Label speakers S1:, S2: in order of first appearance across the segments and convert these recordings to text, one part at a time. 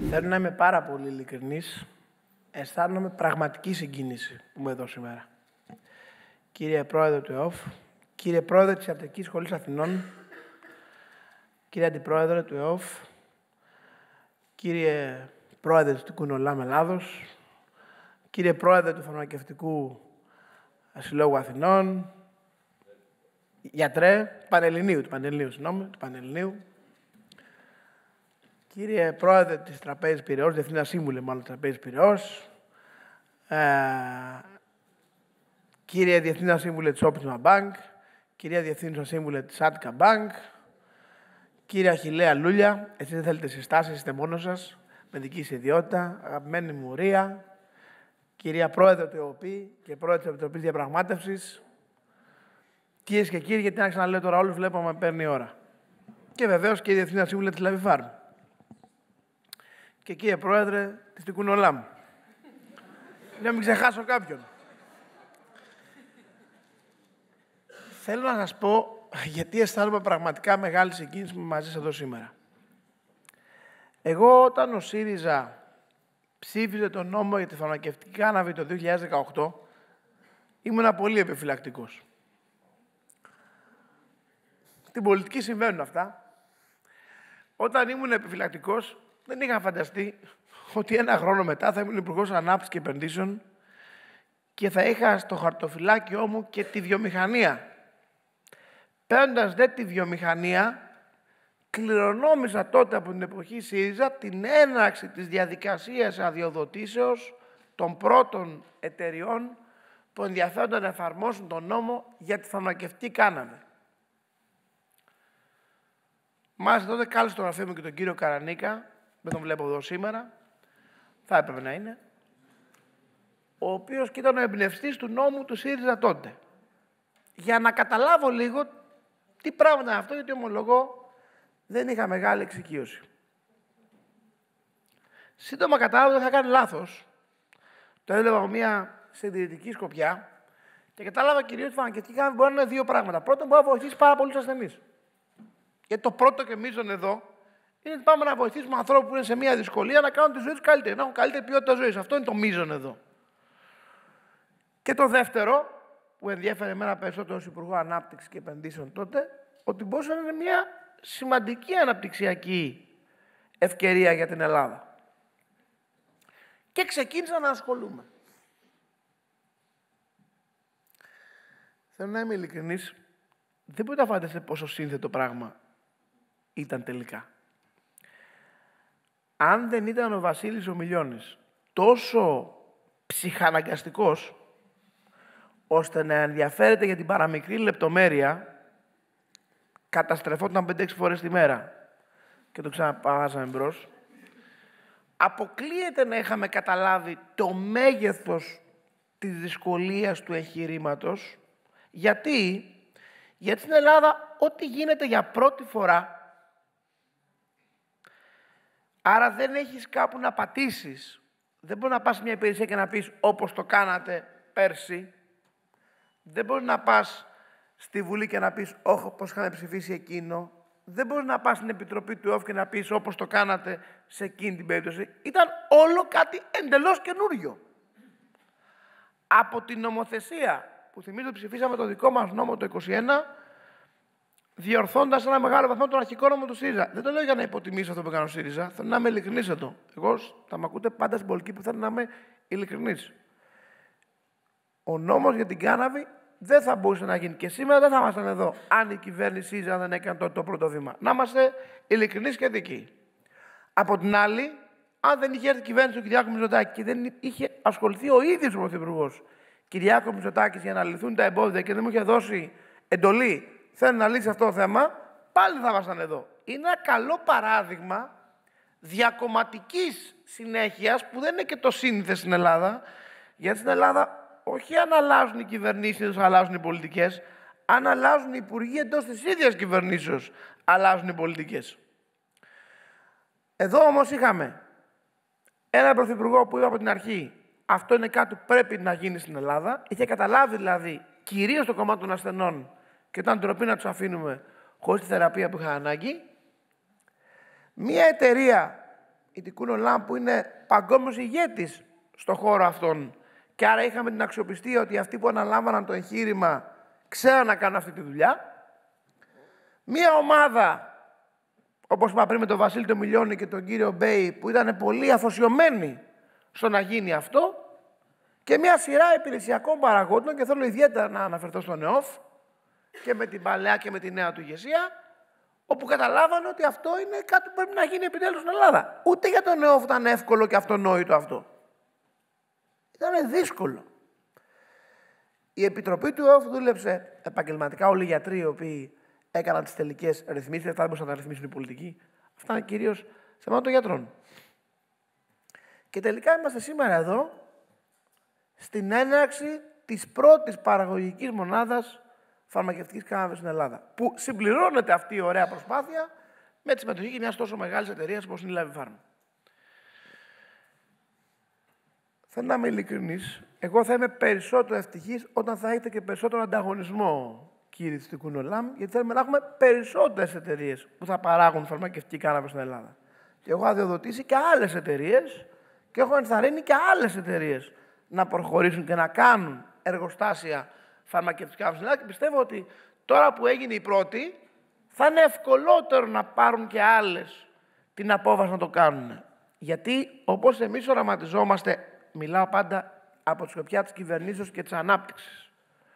S1: Θέλω να είμαι πάρα πολύ ειλικρινής. Αισθάνομαι πραγματική συγκίνηση που είμαι εδώ σήμερα. Κύριε Πρόεδρε του ΕΟΦ, κύριε Πρόεδρε της Ιατρικής Σχολής Αθηνών, κύριε Αντιπρόεδρε του ΕΟΦ, κύριε Πρόεδρε του Κουνολάμ Ελλάδος, κύριε Πρόεδρε του Φαρμακευτικού Συλλόγου Αθηνών, γιατρέ του Πανελληνίου, κύριε Πρόεδρε της Τραπέζης Πειραιώς, Διευθύνοντα Σύμβουλε μάλλον Τραπέζης Πειραιώς, κύριε Διευθύνοντα Σύμβουλε της Optima Bank, κυρία Διευθύνοντα Σύμβουλε της Attica Bank, κύριε Αχιλλέα Λούλια, εσείς δεν θέλετε συστάσεις, είστε μόνος σας, με δική σας ιδιότητα, αγαπημένη μου Ρία, κυρία Πρόεδρε του ΕΟΠΗ και Πρόεδρε της Επιτροπής Διαπραγμάτευσης, κυρίες και κύριοι, γιατί να ξαναλέω τώρα όλους, βλέπω παίρνει η ώρα. Και βεβαίως κύριε Διευθύνοντα Σύμβουλε της Λαβιφάρμ. Και κύριε Πρόεδρε της Τικουνολάμ. Να μην ξεχάσω κάποιον. Θέλω να σας πω γιατί αισθάνομαι πραγματικά μεγάλη συγκίνηση που είμαι μαζί σας εδώ σήμερα. Εγώ όταν ο ΣΥΡΙΖΑ ψήφιζε τον νόμο για τη φαρμακευτική κάναβη το 2018, ήμουνα πολύ επιφυλακτικός. Στην πολιτική συμβαίνουν αυτά. Όταν ήμουν επιφυλακτικός, δεν είχα φανταστεί ότι ένα χρόνο μετά θα ήμουν Υπουργός Ανάπτυξης και Επενδύσεων και θα είχα στο χαρτοφυλάκιό μου και τη βιομηχανία. Παίρνοντας δε τη βιομηχανία, κληρονόμησα τότε από την εποχή ΣΥΡΙΖΑ την έναρξη της διαδικασίας αδειοδοτήσεως των πρώτων εταιριών που ενδιαφέρονταν να εφαρμόσουν τον νόμο για τη φαρμακευτική κάναβη. Μάλιστα τότε κάλεσε το γραφείο μου και τον κύριο Καρανίκα, δεν τον βλέπω εδώ σήμερα, θα έπρεπε να είναι, ο οποίος και ήταν ο εμπνευστής του νόμου του ΣΥΡΙΖΑ τότε. Για να καταλάβω λίγο τι πράγμα είναι αυτό, γιατί ομολογώ δεν είχα μεγάλη εξοικείωση. Σύντομα κατάλαβα ότι είχα κάνει λάθος. Το έβλεπα από μια συντηρητική σκοπιά και κατάλαβα κυρίως ότι η φαρμακευτική κάναβη μπορεί να είναι δύο πράγματα. Πρώτον, μπορεί να βοηθήσει πάρα πολλούς ασθενείς. Γιατί το πρώτο και μείζον εδώ είναι ότι πάμε να βοηθήσουμε ανθρώπους που είναι σε μια δυσκολία να κάνουν τη ζωή τους καλύτερη, να έχουν καλύτερη ποιότητα ζωής. Αυτό είναι το μείζον εδώ. Και το δεύτερο, που ενδιέφερε εμένα περισσότερο ως Υπουργό Ανάπτυξης και Επενδύσεων τότε, ότι μπορούσε να είναι μια σημαντική αναπτυξιακή ευκαιρία για την Ελλάδα. Και ξεκίνησα να ασχολούμαι. Θέλω να είμαι ειλικρινής, δεν μπορείτε να φανταστείτε πόσο σύνθετο πράγμα ήταν τελικά. Αν δεν ήταν ο Βασίλης ο Μιλιώνης τόσο ψυχαναγκαστικός, ώστε να ενδιαφέρεται για την παραμικρή λεπτομέρεια, καταστρεφόταν 5-6 φορές τη μέρα και το ξαναπαγάζαμε μπρος, αποκλείεται να είχαμε καταλάβει το μέγεθος της δυσκολίας του εγχειρήματος. Γιατί στην Ελλάδα ό,τι γίνεται για πρώτη φορά, άρα δεν έχεις κάπου να πατήσεις, δεν μπορεί να πας σε μια υπηρεσία και να πεις όπως το κάνατε πέρσι, δεν μπορεί να πας στη Βουλή και να πεις όπως είχαμε ψηφίσει εκείνο, δεν μπορεί να πας στην Επιτροπή του ΕΟΦ και να πεις όπως το κάνατε σε εκείνη την περίπτωση. Ήταν όλο κάτι εντελώς καινούριο. Από την νομοθεσία που θυμίζω ότι ψηφίσαμε το δικό μας νόμο το 2021, διορθώντας ένα μεγάλο βαθμό τον αρχικό νόμο του ΣΥΡΙΖΑ. Δεν το λέω για να υποτιμήσω αυτό που έκανε ο ΣΥΡΙΖΑ. Θέλω να είμαι ειλικρινής εδώ. Εγώ θα με ακούτε πάντα στην πολιτική που θέλω να είμαι ειλικρινής. Ο νόμος για την κάναβη δεν θα μπορούσε να γίνει και σήμερα δεν θα ήμασταν εδώ αν η κυβέρνηση ΣΥΡΙΖΑ δεν έκανε τότε το πρώτο βήμα. Να είμαστε ειλικρινείς και δικοί. Από την άλλη, αν δεν είχε έρθει η κυβέρνηση του Κυριάκου Μητσοτάκη και δεν είχε ασχοληθεί ο ίδιος ο Πρωθυπουργός Κυριάκου Μητσοτάκης για να λυθούν τα εμπόδια και δεν μου είχε δώσει εντολή, θέλει να λύσει αυτό το θέμα, πάλι θα ήμασταν εδώ. Είναι ένα καλό παράδειγμα διακομματικής συνέχειας που δεν είναι και το σύνηθε στην Ελλάδα, γιατί στην Ελλάδα όχι αν αλλάζουν οι κυβερνήσεις, αλλάζουν οι πολιτικές, αν αλλάζουν οι υπουργοί εντός της ίδιας κυβερνήσεως, αλλάζουν οι πολιτικές. Εδώ όμως είχαμε έναν πρωθυπουργό που είπε από την αρχή αυτό είναι κάτι που πρέπει να γίνει στην Ελλάδα. Είχε καταλάβει δηλαδή κυρίως το κομμάτι των ασθενών και ήταν ντροπή να τους αφήνουμε χωρίς τη θεραπεία που είχαν ανάγκη. Μία εταιρεία η Τικούνο Λαμ που είναι παγκόσμιος ηγέτης στον χώρο αυτόν. Και άρα είχαμε την αξιοπιστία ότι αυτοί που αναλάμβαναν το εγχείρημα ξέραν να κάνουν αυτή τη δουλειά. Μία ομάδα, όπως είπα πριν με τον Βασίλη τον Μιλιώνη και τον κύριο Μπέι, που ήταν πολύ αφοσιωμένοι στο να γίνει αυτό, και μια σειρά υπηρεσιακών παραγόντων, και θέλω ιδιαίτερα να αναφερθώ στον ΕΟΦ και με την παλαιά και με τη νέα του ηγεσία, όπου καταλάβανε ότι αυτό είναι κάτι που πρέπει να γίνει επιτέλους στην Ελλάδα. Ούτε για τον ΕΟΦ ήταν εύκολο και αυτονόητο αυτό. Ήταν δύσκολο. Η επιτροπή του ΕΟΦ δούλεψε επαγγελματικά, όλοι οι γιατροί οι οποίοι έκαναν τις τελικές ρυθμίσεις, αυτά δεν μπορούσαν να τα ρυθμίσουν οι πολιτικοί. Αυτά είναι κυρίως θέμα των γιατρών. Και τελικά είμαστε σήμερα εδώ, στην έναρξη της πρώτης παραγωγικής μονάδας φαρμακευτικής κάναβης στην Ελλάδα. Που συμπληρώνεται αυτή η ωραία προσπάθεια με τη συμμετοχή μιας τόσο μεγάλης εταιρείας όπως είναι η Lavie Pharma. Θέλω να είμαι ειλικρινής. Εγώ θα είμαι περισσότερο ευτυχής όταν θα έχετε και περισσότερο ανταγωνισμό, κύριοι της Τικούνο Λαμ, γιατί θέλουμε να έχουμε περισσότερες εταιρείες που θα παράγουν φαρμακευτική κάναβη στην Ελλάδα. Και εγώ έχω αδειοδοτήσει και άλλες εταιρείες και έχω ενθαρρύνει και άλλες εταιρείες να προχωρήσουν και να κάνουν εργοστάσια φαρμακευτικά στην Ελλάδα. Και πιστεύω ότι τώρα που έγινε η πρώτη, θα είναι ευκολότερο να πάρουν και άλλες την απόφαση να το κάνουν. Γιατί όπως εμείς οραματιζόμαστε, μιλάω πάντα από τη σκοπιά της κυβερνήσεως και της ανάπτυξης,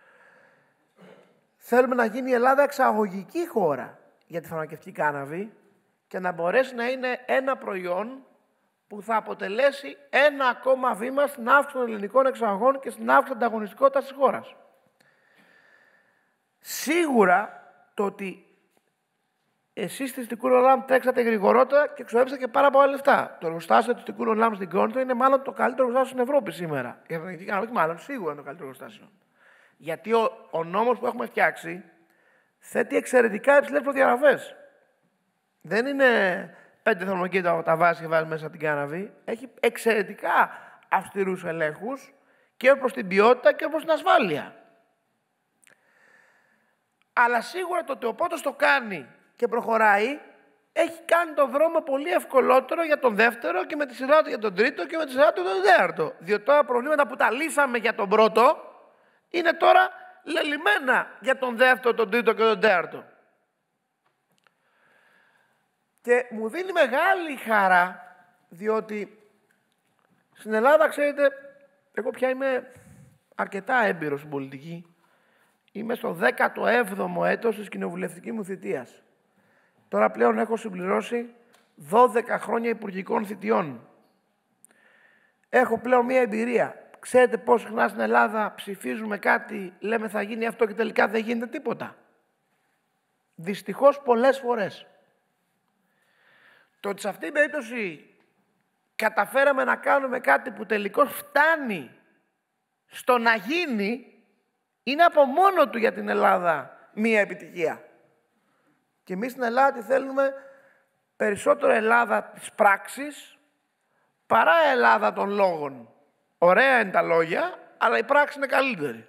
S1: θέλουμε να γίνει η Ελλάδα εξαγωγική χώρα για τη φαρμακευτική κάναβη και να μπορέσει να είναι ένα προϊόν που θα αποτελέσει ένα ακόμα βήμα στην αύξηση των ελληνικών εξαγωγών και στην αύξηση της ανταγωνιστικότητας της χώρας. Σίγουρα το ότι εσείς στη Τικούνο Λαμ τρέξατε γρηγορότερα και ξοδέψατε και πάρα πολλά λεφτά. Το εργοστάσιο του Τικούνο Λαμ στην Κόνιτο είναι μάλλον το καλύτερο εργοστάσιο στην Ευρώπη σήμερα. Όχι μάλλον, σίγουρα είναι το καλύτερο εργοστάσιο. Γιατί ο νόμος που έχουμε φτιάξει θέτει εξαιρετικά υψηλές προδιαγραφές. Δεν είναι 5 θερμοκήπια τα βάζει και βάζει μέσα την κάναβη. Έχει εξαιρετικά αυστηρούς ελέγχους και προς την ποιότητα και προς την ασφάλεια. Αλλά σίγουρα το ότι ο Πότος το κάνει και προχωράει, έχει κάνει τον δρόμο πολύ ευκολότερο για τον δεύτερο και με τη σειρά του για τον τρίτο και με τη σειρά του για τον τέταρτο. Διότι τώρα προβλήματα που τα λύσαμε για τον πρώτο είναι τώρα λελιμένα για τον δεύτερο, τον τρίτο και τον τέταρτο. Και μου δίνει μεγάλη χαρά, διότι στην Ελλάδα, ξέρετε, εγώ πια είμαι αρκετά έμπειρος στην πολιτική. Είμαι στο 17ο έτος της κοινοβουλευτικής μου θητείας. Τώρα πλέον έχω συμπληρώσει 12 χρόνια υπουργικών θητιών. Έχω πλέον μία εμπειρία. Ξέρετε πώς συχνά στην Ελλάδα ψηφίζουμε κάτι, λέμε θα γίνει αυτό και τελικά δεν γίνεται τίποτα. Δυστυχώς πολλές φορές. Το ότι σε αυτήν την περίπτωση καταφέραμε να κάνουμε κάτι που τελικώς φτάνει στο να γίνει, είναι από μόνο του για την Ελλάδα μία επιτυχία. Και εμείς στην Ελλάδα τι θέλουμε? Περισσότερο Ελλάδα της πράξης παρά Ελλάδα των λόγων. Ωραία είναι τα λόγια, αλλά η πράξη είναι καλύτερη.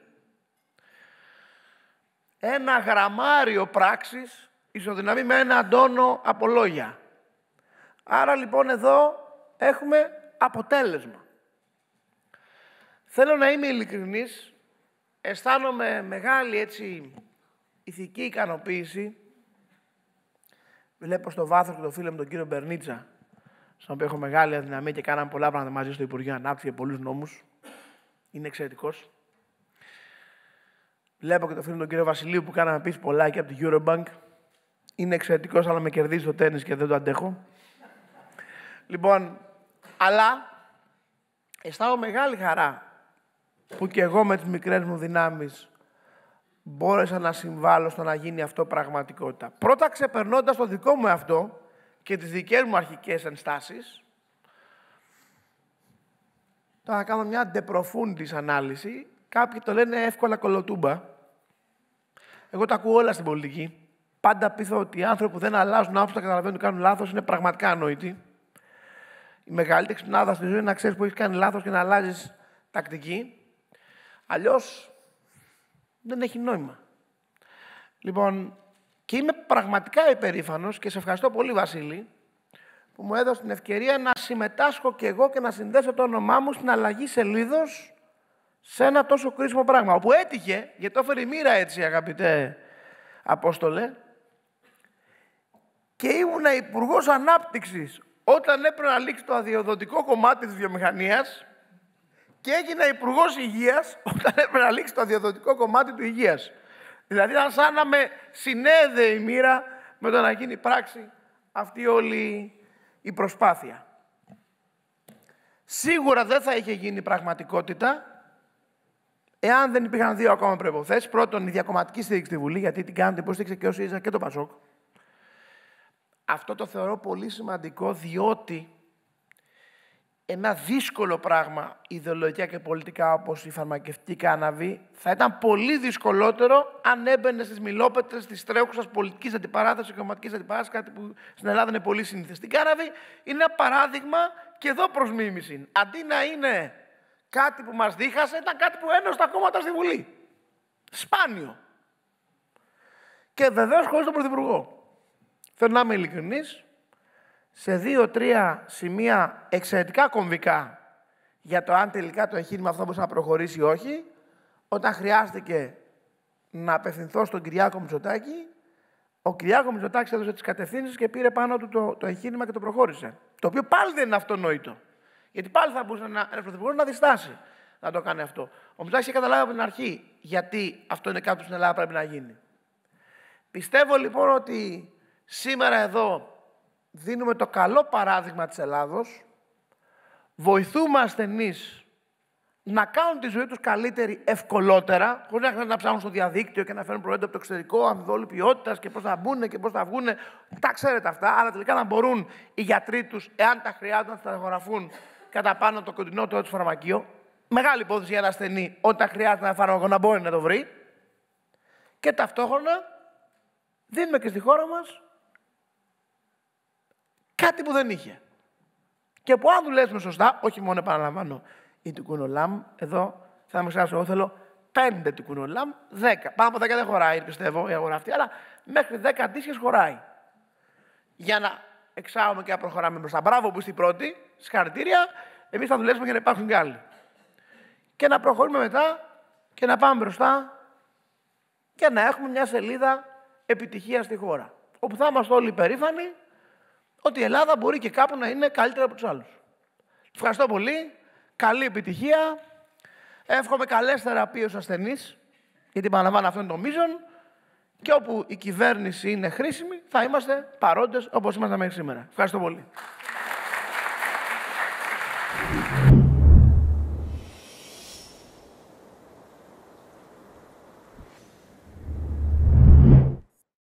S1: Ένα γραμμάριο πράξης ισοδυναμεί με ένα τόνο από λόγια. Άρα λοιπόν εδώ έχουμε αποτέλεσμα. Θέλω να είμαι ειλικρινής, αισθάνομαι μεγάλη έτσι ηθική ικανοποίηση. Βλέπω στο βάθος και το φίλο μου τον κύριο Μπερνίτσα, στον οποίο έχω μεγάλη αδυναμία και κάναμε πολλά πράγματα μαζί στο Υπουργείο Ανάπτυξη για πολλούς νόμους. Είναι εξαιρετικός. Βλέπω και το φίλο μου τον κύριο Βασιλείου που κάναμε επίσης πολλά και από την Eurobank. Είναι εξαιρετικός, αλλά με κερδίζει το τέννις και δεν το αντέχω. Λοιπόν, αλλά αισθάνομαι μεγάλη χαρά που και εγώ με τις μικρές μου δυνάμεις μπόρεσα να συμβάλλω στο να γίνει αυτό πραγματικότητα. Πρώτα ξεπερνώντας το δικό μου εαυτό και τις δικές μου αρχικές ενστάσεις. Τώρα θα κάνω μια de profundis ανάλυση. Κάποιοι το λένε εύκολα κολοτούμπα. Εγώ τα ακούω όλα στην πολιτική. Πάντα πείθω ότι οι άνθρωποι που δεν αλλάζουν άποψη, τα καταλαβαίνουν ότι κάνουν λάθος, είναι πραγματικά ανόητοι. Η μεγαλύτερη ξυπνάδα στη ζωή είναι να ξέρεις που έχεις κάνει λάθος και να αλλάζεις τακτική. Αλλιώς δεν έχει νόημα. Λοιπόν, και είμαι πραγματικά υπερήφανος και σε ευχαριστώ πολύ, Βασίλη, που μου έδωσε την ευκαιρία να συμμετάσχω κι εγώ και να συνδέσω το όνομά μου στην αλλαγή σελίδος σε ένα τόσο κρίσιμο πράγμα. Όπου έτυχε, γιατί το έφερε η μοίρα έτσι, αγαπητέ Απόστολε, και ήμουνα υπουργός Ανάπτυξης όταν έπρεπε να λήξει το αδειοδοτικό κομμάτι της βιομηχανίας και έγινα υπουργός Υγείας όταν έπρεπε να λήξει το αδειοδοτικό κομμάτι του υγείας. Δηλαδή ήταν σαν να με συνέδεε η μοίρα με το να γίνει πράξη αυτή όλη η προσπάθεια. Σίγουρα δεν θα είχε γίνει πραγματικότητα εάν δεν υπήρχαν δύο ακόμα προϋποθέσεις. Πρώτον, η διακομματική στήριξη στη Βουλή, γιατί την κάνετε υποστήριξε και ο ΣΥΡΙΖΑ και το ΠΑΣΟΚ. Αυτό το θεωρώ πολύ σημαντικό, διότι ένα δύσκολο πράγμα ιδεολογικά και πολιτικά όπως η φαρμακευτική κάναβη θα ήταν πολύ δυσκολότερο αν έμπαινε στις μιλόπετρες της τρέχουσας πολιτικής αντιπαράθεσης και κομματικής αντιπαράθεσης, κάτι που στην Ελλάδα είναι πολύ σύνηθες. Στην κάναβη είναι ένα παράδειγμα και εδώ προς μίμηση. Αντί να είναι κάτι που μας δίχασε, ήταν κάτι που ένωσε τα κόμματα στη Βουλή. Σπάνιο. Και βεβαίως χωρίς τον Πρωθυπουργό. Θέλω να είμαι ειλικρινής, σε 2-3 σημεία εξαιρετικά κομβικά για το αν τελικά το εγχείρημα αυτό μπορούσε να προχωρήσει ή όχι, όταν χρειάστηκε να απευθυνθώ στον Κυριάκο Μητσοτάκη, ο Κυριάκος Μητσοτάκης έδωσε τις κατευθύνσεις και πήρε πάνω του το εγχείρημα και το προχώρησε. Το οποίο πάλι δεν είναι αυτονόητο. Γιατί πάλι θα μπορούσε ένας πρωθυπουργός να διστάσει να το κάνει αυτό. Ο Μητσοτάκης είχε καταλάβει από την αρχή γιατί αυτό είναι κάτι που στην Ελλάδα πρέπει να γίνει. Πιστεύω λοιπόν ότι σήμερα εδώ δίνουμε το καλό παράδειγμα της Ελλάδος, βοηθούμε ασθενείς να κάνουν τη ζωή τους καλύτερη ευκολότερα, χωρίς να χρειάζεται να ψάχνουν στο διαδίκτυο και να φέρουν προϊόντα από το εξωτερικό, αμφιβόλου ποιότητας και πώς θα μπουν και πώς θα βγουν. Τα ξέρετε αυτά, αλλά τελικά να μπορούν οι γιατροί τους, εάν τα χρειάζονται, να σταθερογραφούν κατά πάνω το κοντινό του φαρμακείο. Μεγάλη υπόθεση για ένα ασθενή, όταν χρειάζεται ένα φάρμακο να μπορεί να το βρει. Και ταυτόχρονα δίνουμε και στη χώρα μας κάτι που δεν είχε. Και που αν δουλέψουμε σωστά, όχι μόνο επαναλαμβάνω η Τικούνολάμ, εδώ θα με ξεχάσω, εγώ θέλω 5 Τικούνολάμ, 10. Πάνω από 10 δεν χωράει, πιστεύω, η αγορά αυτή, αλλά μέχρι 10 αντίστοιχες χωράει. Για να εξάγουμε και να προχωράμε μπροστά. Μπράβο που είστε οι πρώτοι, συγχαρητήρια, εμείς θα δουλέψουμε για να υπάρχουν και άλλοι. Και να προχωρούμε μετά και να πάμε μπροστά και να έχουμε μια σελίδα επιτυχία στη χώρα. Όπου θα είμαστε όλοι υπερήφανοι ότι η Ελλάδα μπορεί και κάπου να είναι καλύτερα από τους άλλους. Ευχαριστώ πολύ. Καλή επιτυχία. Εύχομαι καλές θεραπείες στους ασθενείς, γιατί παραλαμβάνω αυτό είναι το μείζον. Και όπου η κυβέρνηση είναι χρήσιμη, θα είμαστε παρόντες όπως ήμασταν μέχρι σήμερα. Ευχαριστώ πολύ.